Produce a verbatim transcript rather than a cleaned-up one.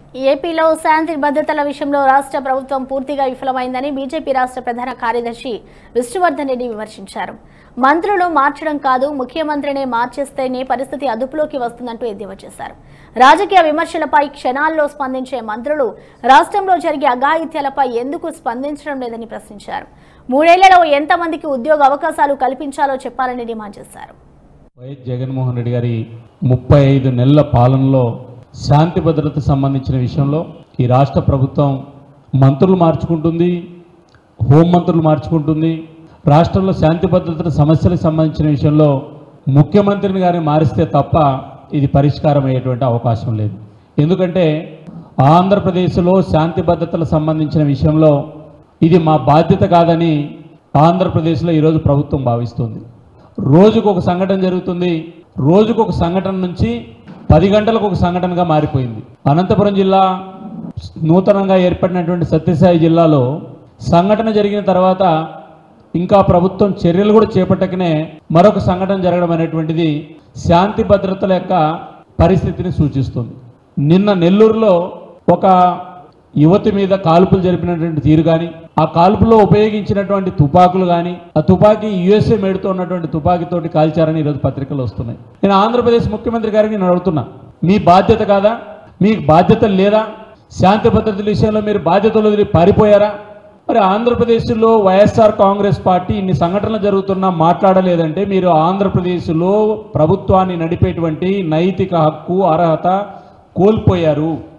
ఏపీలో శాంతి భద్రతల విషయంలో రాష్ట్ర ప్రభుత్వం పూర్తిగా విఫలమైందని బీజేపీ రాష్ట్ర ప్రధాన కార్యదర్శి విష్ణువర్ధన్ రెడ్డి విమర్శించారు. మంత్రులు మార్చడం కాదు, ముఖ్యమంత్రినే మార్చేస్తేనే పరిస్థితి అదుపులోకి వస్తుందంటూ ఎద్దేవా చేశారు. రాజకీయ విమర్శలపై క్షణాల్లో స్పందించే మంత్రులు రాష్ట్రంలో జరిగే అఘాయిత్యాలపై ఎందుకు స్పందించడం లేదని ప్రశ్నించారు. మూడేళ్లలో ఎంతమందికి ఉద్యోగ అవకాశాలు కల్పించాలో చెప్పాలని డిమాండ్ చేశారు. వైఎస్ జగన్మోహన్ రెడ్డి గారి ముప్పై ఐదు నెలల పాలనలో శాంతి భద్రత సంబంధించిన విషయంలో ఈ రాష్ట్ర ప్రభుత్వం మంత్రులు మార్చుకుంటుంది, హోంమంత్రులు మార్చుకుంటుంది. రాష్ట్రంలో శాంతి భద్రత సమస్యలకు సంబంధించిన విషయంలో ముఖ్యమంత్రిని గారిని మారిస్తే తప్ప ఇది పరిష్కారం అయ్యేటువంటి అవకాశం లేదు. ఎందుకంటే ఆంధ్రప్రదేశ్లో శాంతి భద్రతలకు సంబంధించిన విషయంలో ఇది మా బాధ్యత కాదని ఆంధ్రప్రదేశ్లో ఈరోజు ప్రభుత్వం భావిస్తుంది. రోజుకు ఒక సంఘటన జరుగుతుంది. రోజుకు ఒక సంఘటన నుంచి పది గంటలకు ఒక సంఘటనగా మారిపోయింది. అనంతపురం జిల్లా నూతనంగా ఏర్పడినటువంటి సత్యసాయి జిల్లాలో సంఘటన జరిగిన తర్వాత ఇంకా ప్రభుత్వం చర్యలు కూడా చేపట్టకనే మరొక సంఘటన జరగడం అనేటువంటిది శాంతి భద్రతల యొక్క పరిస్థితిని సూచిస్తుంది. నిన్న నెల్లూరులో ఒక యువతి మీద కాల్పులు జరిపినటువంటి తీరు కానీ, ఆ కాల్పులో ఉపయోగించినటువంటి తుపాకులు కానీ, ఆ తుపాకీ యుఎస్ఏ మేడుతో ఉన్నటువంటి తుపాకీతోటి కాల్చారని ఈరోజు పత్రికలు వస్తున్నాయి. నేను ఆంధ్రప్రదేశ్ ముఖ్యమంత్రి గారికి నేను అడుగుతున్నా, మీ బాధ్యత కాదా? మీకు బాధ్యత లేదా? శాంతి భద్రతల విషయంలో మీరు బాధ్యతలు వదిలి పారిపోయారా? మరి ఆంధ్రప్రదేశ్లో వైఎస్ఆర్ కాంగ్రెస్ పార్టీ ఇన్ని సంఘటనలు జరుగుతున్నా మాట్లాడలేదంటే మీరు ఆంధ్రప్రదేశ్లో ప్రభుత్వాన్ని నడిపేటువంటి నైతిక హక్కు, అర్హత కోల్పోయారు.